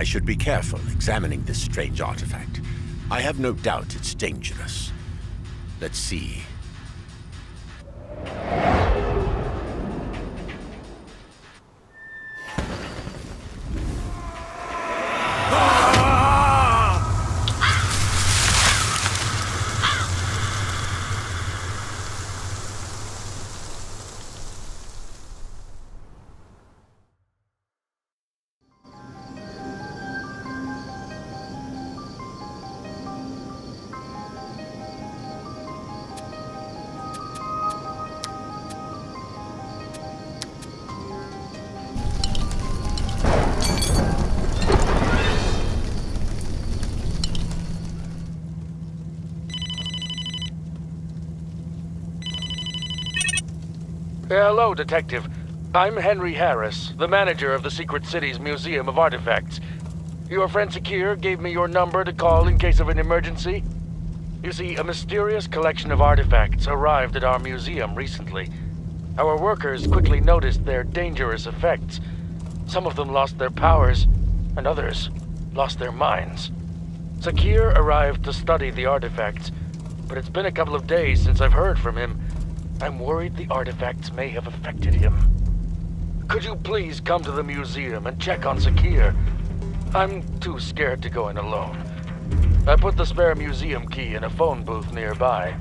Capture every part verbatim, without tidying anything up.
I should be careful examining this strange artifact. I have no doubt it's dangerous. Let's see. Hello, Detective. I'm Henry Harris, the manager of the Secret City's Museum of Artifacts. Your friend Sakir gave me your number to call in case of an emergency. You see, a mysterious collection of artifacts arrived at our museum recently. Our workers quickly noticed their dangerous effects. Some of them lost their powers, and others lost their minds. Sakir arrived to study the artifacts, but it's been a couple of days since I've heard from him. I'm worried the artifacts may have affected him. Could you please come to the museum and check on Sakir? I'm too scared to go in alone. I put the spare museum key in a phone booth nearby.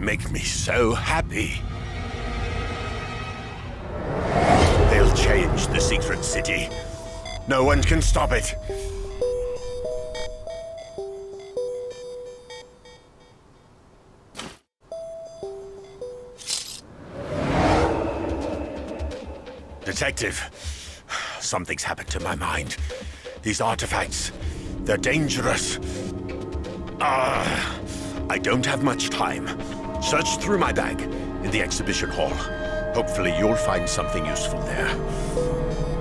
make me so happy. They'll change the Secret City. No one can stop it. Detective, something's happened to my mind. These artifacts, they're dangerous. Ah, I don't have much time. Search through my bag in the exhibition hall. Hopefully you'll find something useful there.